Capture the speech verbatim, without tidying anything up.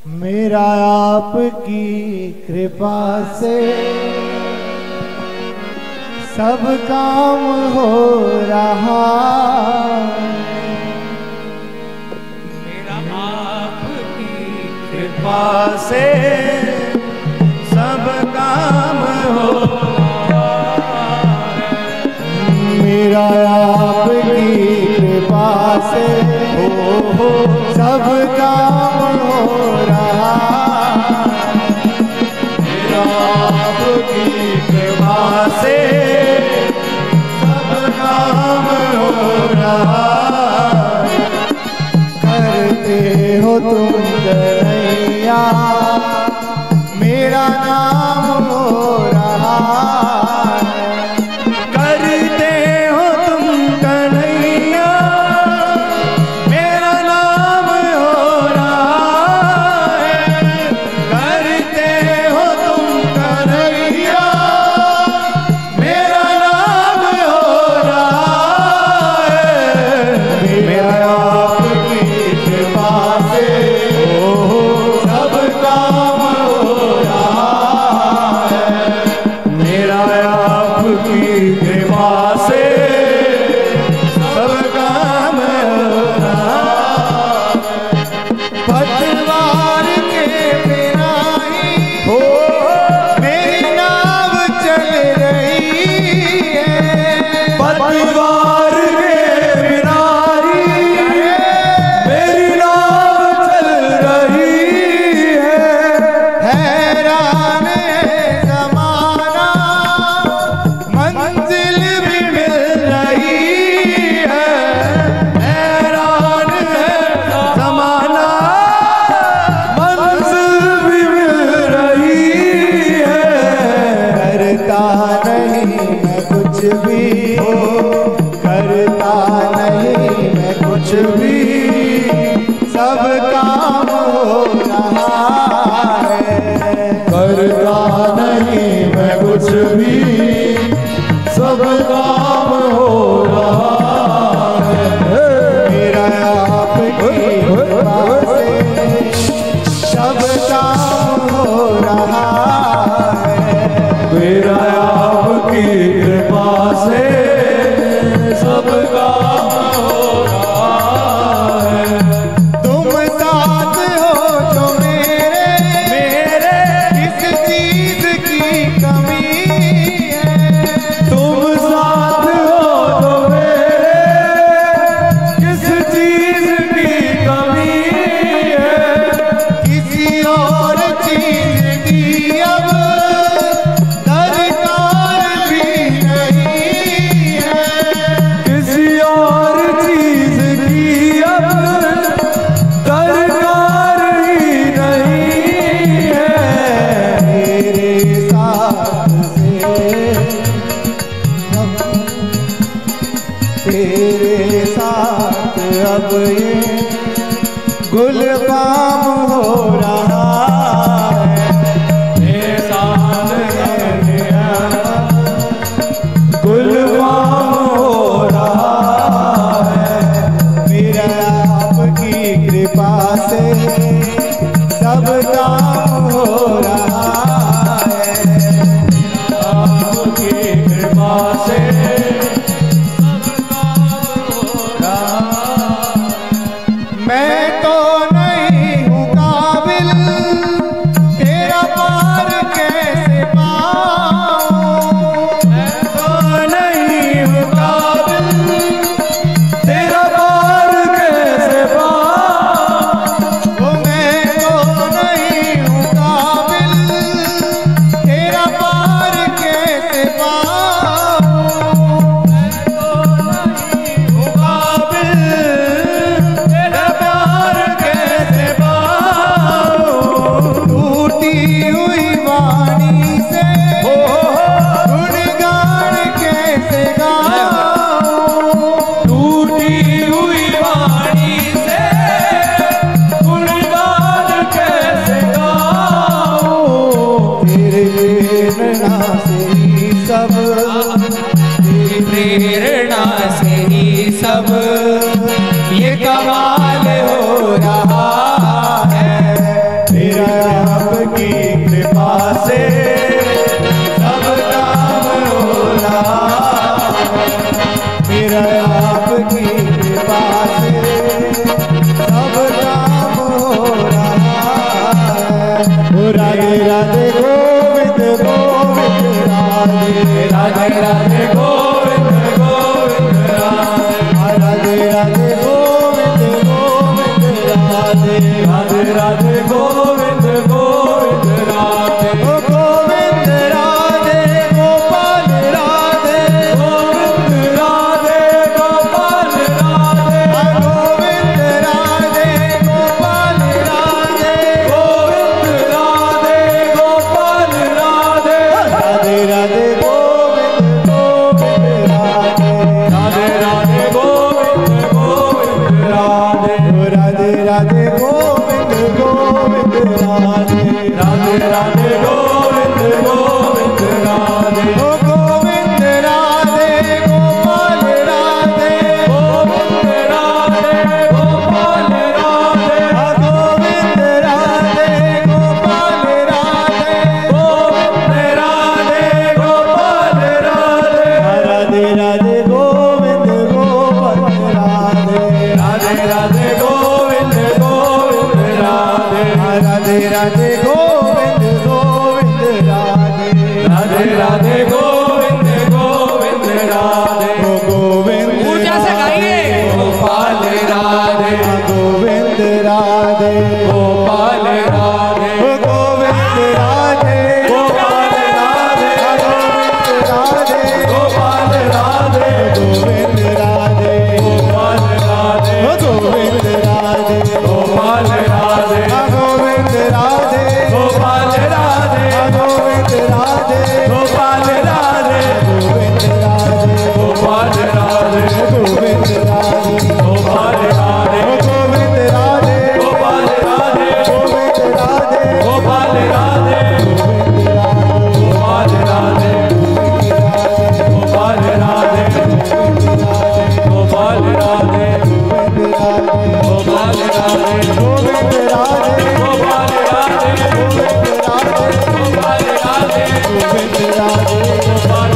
मेरा आपकी कृपा से सब काम हो रहा, मेरा आपकी कृपा से सब काम हो रहा, मेरा आपकी कृपा से हो हो सब काम हो रहा, मेरा आपकी कृपा से सब काम हो रहा, करते हो तुम कन्हैया मेरा नाम हो रहा, करते हो तुम कन्हैया मेरा नाम हो रहा है, करते हो तुम कन्हैया मेरा नाम हो रहा है, मेरा आपकी कृपा से सब काम हो रहा है, मेरा आपकी कृपा से सब काम हो रहा, पतवार के बिना ही हो मेरी नाव चल रही है, पतवार के बिना ही मेरी नाव चल रही है, हैरान है ज़माना मंजिल भी मिल रही है, हैरान है ज़माना मंजिल भी मिल रही है, करता नहीं मैं कुछ भी हो, करता नहीं मैं कुछ भी, सब काम हो रहा है, करता नहीं मैं कुछ भी, सब काम हो रहा है, मेरा आपकी कृपा से सब काम हो रहा है, मेरा आपकी कृपा से सब काम हो रहा है, तुम साथ हो जो मेरे मेरे किस चीज की कमी है, तुम साथ हो तो मेरे किस चीज की कमी है, किसी और चीज की अब दरकार भी नहीं है, किसी और चीज की अब दरकार ही नहीं है, तेरे साथ से तेरे साथ अब ये गुलबाम हो रहा है, मेरे साथ गुलवाम हो रहा है, मेरा आपकी कृपा से सब काम हो रहा है, आपकी कृपा से सब काम हो रहा, मैं तो नहीं हूँ काबिल तेरा पार कैसे पाऊं, मैं तो नहीं हूँ काबिल तेरा पार कैसे पाऊं, ओ मैं तो नहीं हूँ काबिल मेरा आपकी कृपा से सब काम हो रहा, मेरा आपकी कृपा से सब काम हो रहा है। राधे राधे गोविंद गोविंद राधे राधे राधे गोविंद गोविंद राधे राधे राधे गोविंद गोविंद राधे राधे राधे गोविंद गोविंद राधे गोविंद राधे गोपाल राधे गोविंद राधे गोपाल राधे गोविंद राधे गोपाल राधे गोविंद राधे गोपाल राधे राधे राधे गोविंद गोविंद राधे राधे राधे गोविंद गोविंद राधे राधे राधे गोविंद गोविंद राधे राधे राधे गोविंद गोविंद राधे गोविंद राधे गोपाल राधे गोविंद राधे गोपाल राधे गोविंद राधे गोपाल राधे गोविंद राधे गोपाल राधे राधे राधे गोविंद गोपाल राधे राधे राधे गोविंद गोविंद राधे राधे राधे गोविंद गोविंद राधे राधे राधे गोविंद गोविंद राधे गोविंद ऊर्जा से गाइए। गोपाल राधे गोविंद राधे गोपाल राधे गोविंद राधे गोपाल राधे गोविंद राधे गोपाल राधे गोविंद राधे गोपाल राधे गोविंद राधे गोपाल राधे गोविंद राधे गोपाल राधे गोपाल राधे गोविंद राधे गोपाल राधे गोविंद राधे गोपाल राधे गोविंद राधे गोपाल राधे गोविंद राधे गोपाल राधे गोविंद राधे गोपाल राधे गोपाल राधे गोपाल राधे गोविंद राधे गोपाल राधे गोविंद राधे गोपाल राधे गोविंद राधे गोपाल